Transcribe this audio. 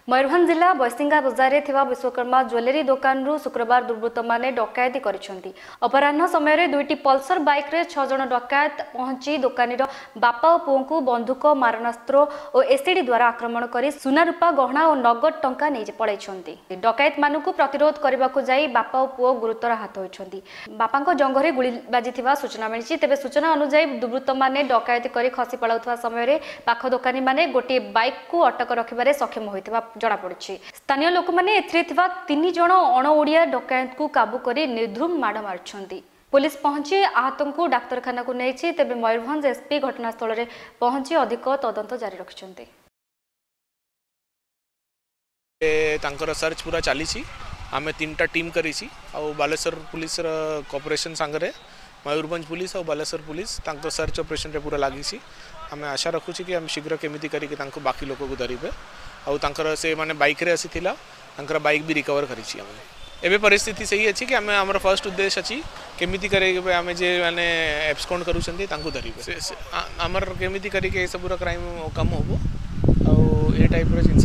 मयूरभंज जिला बैसिंगा बजार में विश्वकर्मा ज्वेलरी दुकान रु शुक्रवार दुर्वृत्त माने डकायती करिसेंती। अपराह्न समय दुईटी पल्सर बाइक रे 6 जन डकायत पहुंची दुकानी बापा और पुओं को बंधुक मारणास्त्र और एसीडी द्वारा आक्रमण कर सुना रूपा गहना और नगद टंका नहीं पड़ाई। डकायत मानू प्रतिरोध करने को जाई बापा और पुओ गुरुतर आहत होती। बापा जंघरे गुली बाजी सूचना मिली। तेज सूचना अनुसार दुर्वृत्त माने डकायती कर खसी पड़ाउଥିବା समय पाख दोकानी माने गोटे बाइक को अटक रखिबारे सक्षम होइतिबा जड़ा पड़ी। स्थानीय लोक मैंने 3 जन अण ओडिया डकायत को काबू कर निर्धूम माड़ मार्चंती। पुलिस पहुंची आहतों को डाक्तरखाना को नहीं। तेबे मयूरभंज एसपी घटनास्थल में पहुंची अधिक तदंत जारी रखिछंती। सर्च पूरा चली आम 3टा टीम करी बालेश्वर पुलिस कोऑपरेशन सांगरे मयूरभंज पुलिस और बालेश्वर पुलिस सर्च ऑपरेशन रे पूरा लगी। आम आशा रखुँ कि आम शीघ्र केमिति करके बाकी लोक को धरबे और से माने बाइक रे आसीथिला बाइक भी रिकवर करी। एबे परिस्थिति सही अच्छी कि आम फर्स्ट उद्देश्य अच्छी केमिति करे आम जे माने एब्सकॉन्ड करूछंती तांको धरबे आमर केमिति करके सबूर क्राइम कम होबो और ए टाइप रो